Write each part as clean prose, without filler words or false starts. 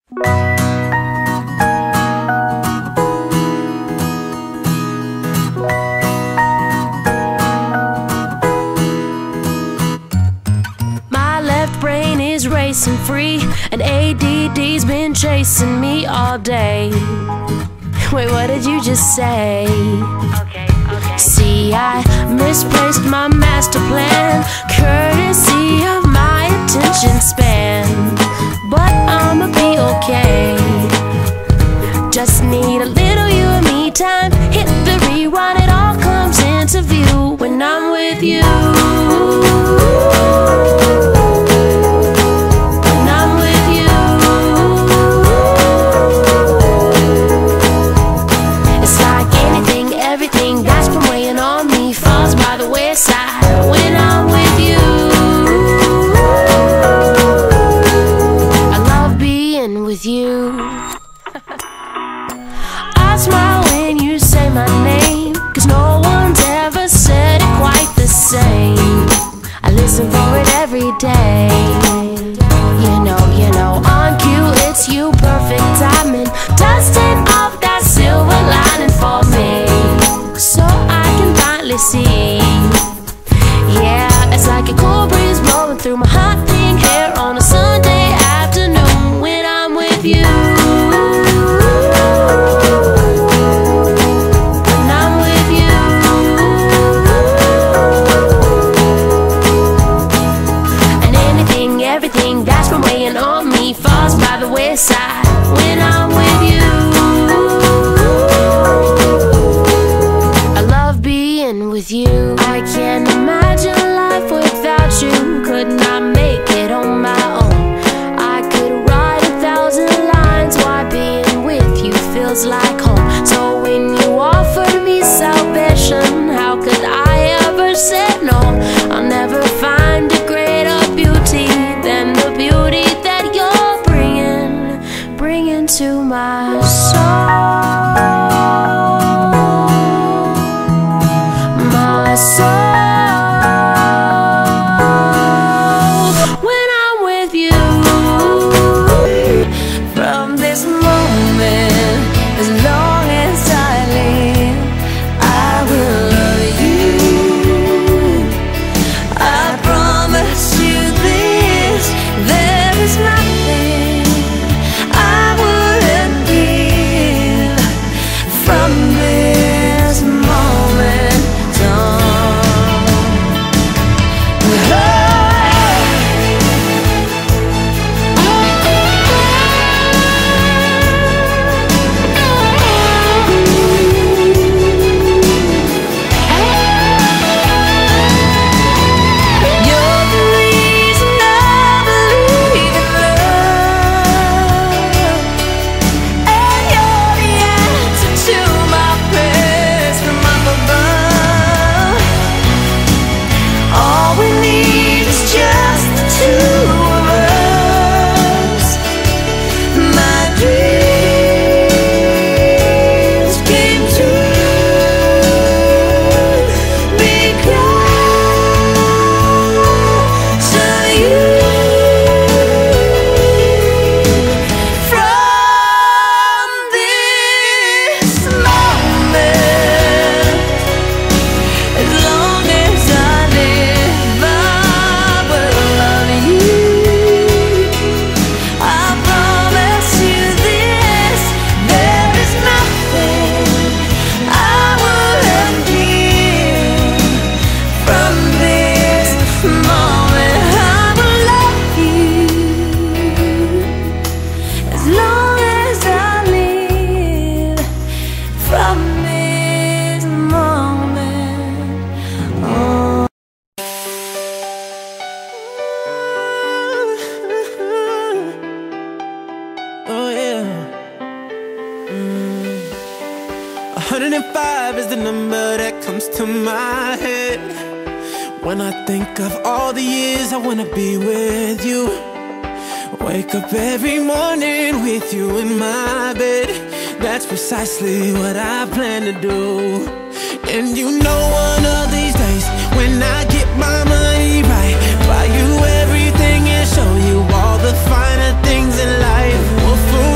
My left brain is racing free, and ADD's been chasing me all day. Wait, what did you just say? Okay. See, I misplaced my master plan, courtesy of my attention span. But I'ma be okay. Just need a little you and me time. Hit the rewind, it all comes into view when I'm with you. I smile when you say my name, 'cause no one's ever said it quite the same. I listen for it every day. You know, on cue it's you, perfect timing. Dusting off that silver lining for me, so I can finally see. Yeah, it's like a cool breeze blowing through my hot pink hair on a Sunday afternoon when I'm with you. Everything that's been weighing on me falls by the wayside when I'm with you. I love being with you. I can't imagine life without you. Could not make it on my own. I could write 1,000 lines why being with you feels like home. So when you offered me salvation, how could I ever say no? I'll never find a greater beauty than the beauty that you're bringing to my soul, my soul. When I'm with you, from this moment, as long as I live, I will love you. I promise you this, there is nothing I wouldn't give from this moment on. You're the reason I believe in love, and you're the answer to my prayers from up above. All we need is just the two of us. My dreams came true because of you. From this moment, as long as I live, I will love you. I promise you this, there is nothing I wouldn't give from this moment. I will love you as long as I live from this moment on. Oh yeah. 105 is the number that comes to my head when I think of all the years I wanna be with you. Wake up every morning with you in my bed. That's precisely what I plan to do. And you know one of these days, when I get my money right, buy you everything and show you all the finer things in life. We'll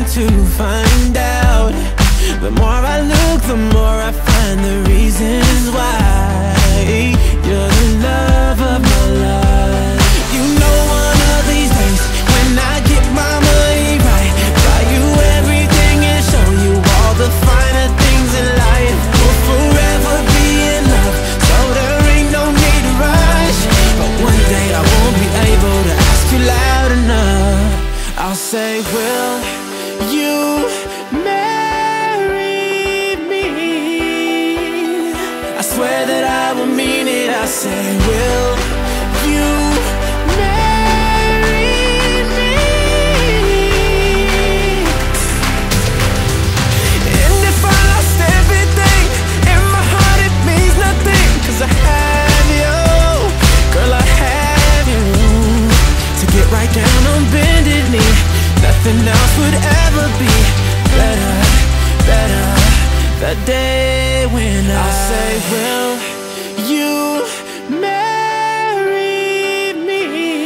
to find out. The more I look, the more I find the reasons why. You're the love of my life. You know one of these days, when I get my money right, buy you everything and show you all the finer things in life. We'll forever be in love, so there ain't no need to rush. But one day I won't be able to ask you loud enough. I'll say, will you marry me? I swear that I will mean it. I say, will you marry me? And if I lost everything in my heart, it means nothing, 'cause I have you, girl, I have you. To get right down on bended knee, nothing else would ever be better, better. That day when I say, will you marry me?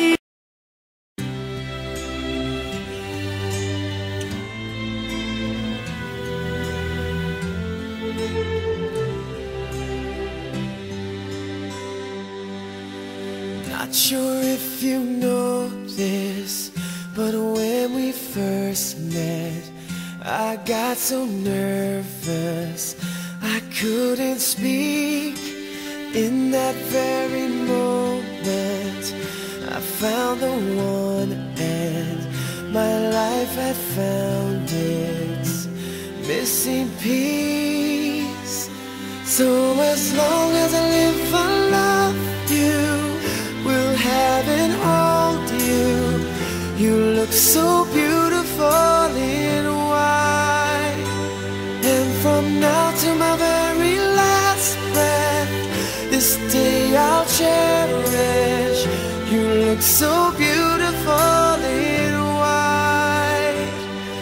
Not sure if you know this, but when we first met, I got so nervous I couldn't speak. In that very moment, I found the one, and my life had found its missing piece. So as long as I live, I love you, will have and hold you. You look so beautiful in white, and from now to my very last breath, this day I'll cherish. You look so beautiful in white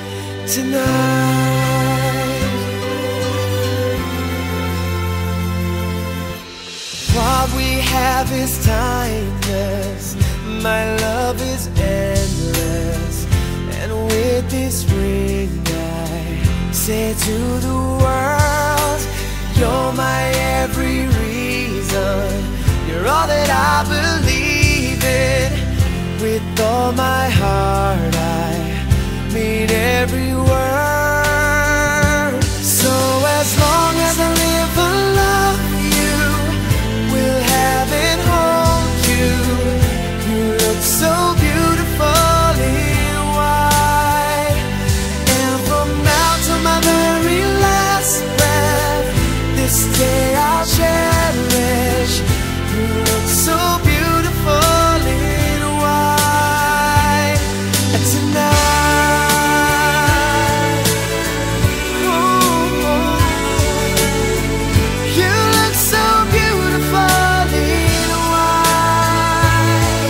tonight. What we have is timeless, my love is endless, and with this ring I say to the world, you're my every reason, you're all that I believe in. With all my heart I mean every word. So as long as I live, I love you, will have and hold you. You look so beautiful in white, and from now to my very last breath, this day I'll cherish. You look so beautiful in white tonight. Ooh, you look so beautiful in white.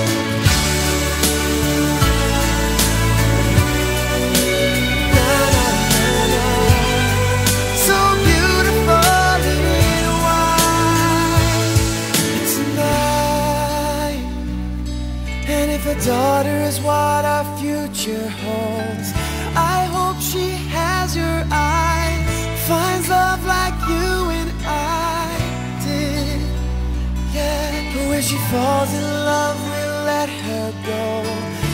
Na, na, na, na. So beautiful in white tonight. And if a daughter is what our future holds, I hope she has your eyes, finds love like you and I did. Yeah, but when she falls in love, we'll let her go.